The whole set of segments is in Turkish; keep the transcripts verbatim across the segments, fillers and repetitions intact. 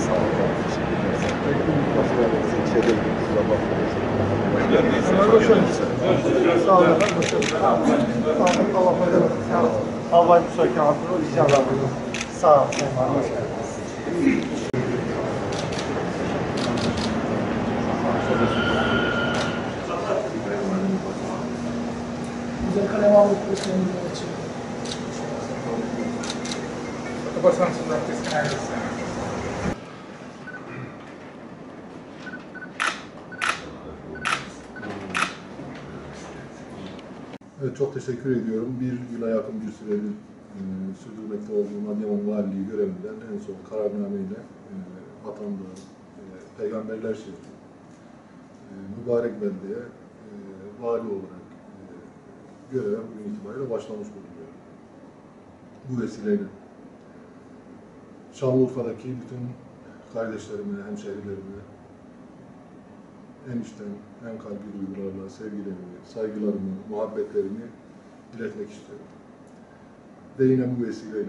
Sağ olun. Teşekkür ederiz. Başkanımızın içeri kusura bakmayın. Sağ olun. Allah razı olsun. Havay müsakenatını rica ederim. Sağ olun. Hoş geldiniz. Güzel kalem aldık bu senin için. Basansın da kesin ayrılsın. Evet, çok teşekkür ediyorum. Bir yıla yakın bir süredir e, sürdürmekte olduğum Adıyaman Valiliği görevinden en son kararnameyle e, atandığım e, Peygamberler Şehri e, mübarek beldeye e, vali olarak e, göreve bugün itibariyle başlamış bulunuyorum. Bu vesileyle Şanlıurfa'daki bütün kardeşlerime, hemşehrilerime en içten, en kalbi duygularla sevgilerimi, saygılarımı, muhabbetlerimi iletmek istiyorum. Ve yine bu vesileyle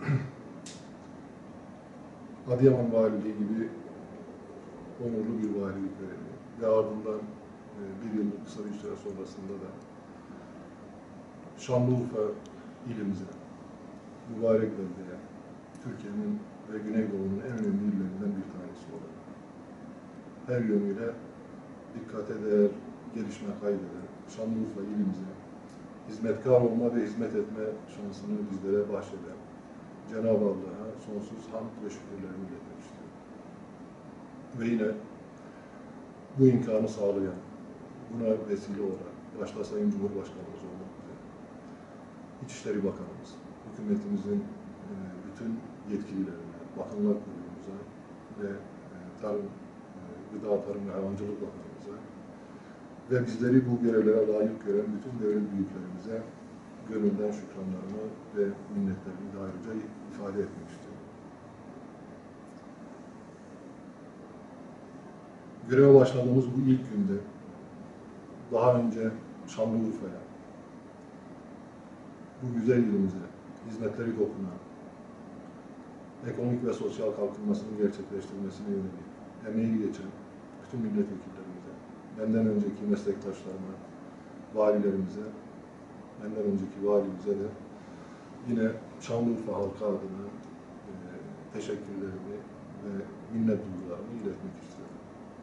Adıyaman Valiliği gibi onurlu bir valilik görevi ve ardından e, bir yıllık kısa bir süre sonrasında da Şanlıurfa ilimize, mübarek beldeye, Türkiye'nin ve Güneydoğu'nun en önemli illerinden bir tanesi olarak her yönüyle dikkate değer gelişme kaydeden Şanlıurfa ilimize hizmetkar olma ve hizmet etme şansını bizlere bahşeden Cenab-ı Allah'a sonsuz hamd ve şükürlerimi iletmek istiyorum. Ve yine bu imkanı sağlayan, buna vesile olan, başta Sayın Cumhurbaşkanımız olmak üzere, İçişleri Bakanımız, hükümetimizin e, bütün yetkililerine, Bakanlar Kurulu'muza ve e, Tarım, e, Gıda, Tarım ve Hayvancılık Bakanımıza ve bizleri bu görevlere layık gören bütün devlet büyüklerimize gönülden şükranlarımı ve minnetlerimi de ayrıca ifade etmek istiyorum. Göreve başladığımız bu ilk günde daha önce Şanlıurfa'ya, bu güzel ilimize hizmetleri dokunan, ekonomik ve sosyal kalkınmasını gerçekleştirmesine yönelik emeği geçen bütün milletvekillerimize, benden önceki meslektaşlarıma, valilerimize, benden önceki valimize de yine Şanlıurfa halkı adına e, teşekkürlerimi ve minnet duygularımı iletmek istiyorum.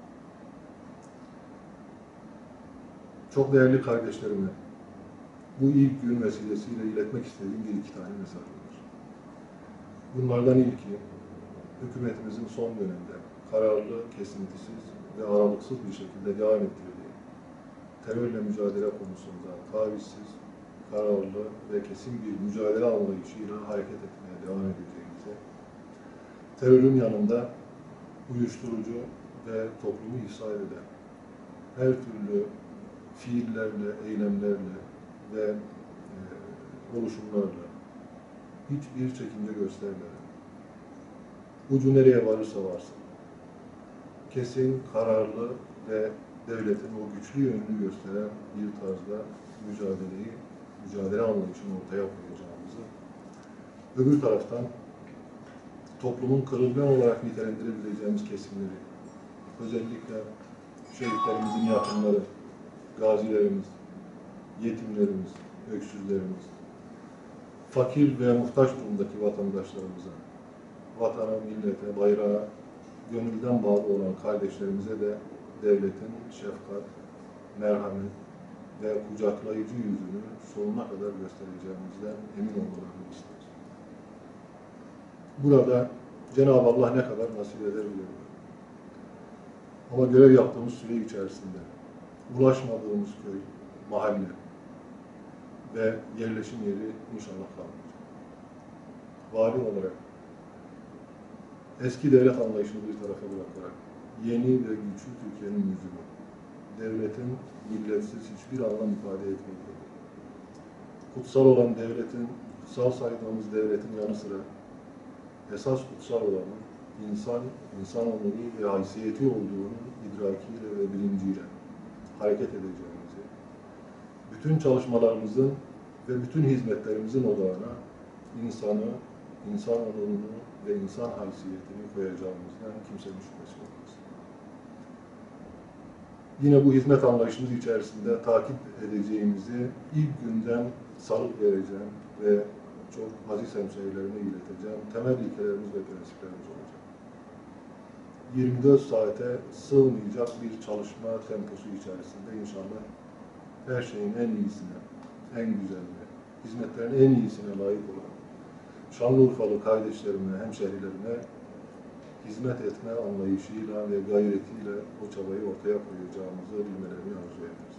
Çok değerli kardeşlerime bu ilk gün vesilesiyle iletmek istediğim bir iki tane mesaj var. Bunlardan ilki, hükümetimizin son dönemde kararlı, kesintisiz ve aralıksız bir şekilde devam ettirdiği terörle mücadele konusunda tavizsiz, kararlı ve kesin bir mücadele anlayışıyla hareket etmeye devam edeceğimize, terörün yanında uyuşturucu ve toplumu ihsal eden her türlü fiillerle, eylemlerle ve e, oluşumlarla hiçbir çekince göstermeden, ucu nereye varırsa varsın, kesin, kararlı ve devletin o güçlü yönünü gösteren bir tarzda mücadeleyi, mücadele anlayışını ortaya koyacağımızı, öbür taraftan toplumun kırılgan olarak nitelendirebileceğimiz kesimleri, özellikle şehitlerimizin yakınları, gazilerimiz, yetimlerimiz, öksüzlerimiz, fakir ve muhtaç durumdaki vatandaşlarımıza, vatana, millete, bayrağa gönülden bağlı olan kardeşlerimize de devletin şefkat, merhamet ve kucaklayıcı yüzünü sonuna kadar göstereceğimizden emin olmalarını isteriz. Burada Cenab-ı Allah ne kadar nasip eder bilmiyorum. Ama görev yaptığımız süre içerisinde ulaşmadığımız köy, mahalle ve yerleşim yeri inşallah kalmayacak. Vali olarak eski devlet anlayışını bir tarafa bırakarak yeni ve güçlü Türkiye'nin yüzünü, devletin milletsiz hiçbir anlam ifade etmediği, kutsal olan devletin, kutsal saydığımız devletin yanı sıra esas kutsal olanın insan, insan onuru ve haysiyeti olduğunun idrakiyle ve bilinciyle hareket edeceğimizi, bütün çalışmalarımızın ve bütün hizmetlerimizin odağına insanı, insan onurunu ve insan haysiyetini koyacağımızdan kimsenin şüphesi olmaz. Yine bu hizmet anlayışımız içerisinde takip edeceğimizi ilk günden salık vereceğim ve çok aziz hemşehrilerime ileteceğim temel ilkelerimiz ve prensiplerimiz olacak. yirmi dört saate sığmayacak bir çalışma temposu içerisinde inşallah her şeyin en iyisine, en güzeline, hizmetlerin en iyisine layık olan Şanlıurfalı kardeşlerime, hemşehrilerime hizmet etme anlayışıyla ve gayretiyle o çabayı ortaya koyacağımızı bilmelerini arzu ederim.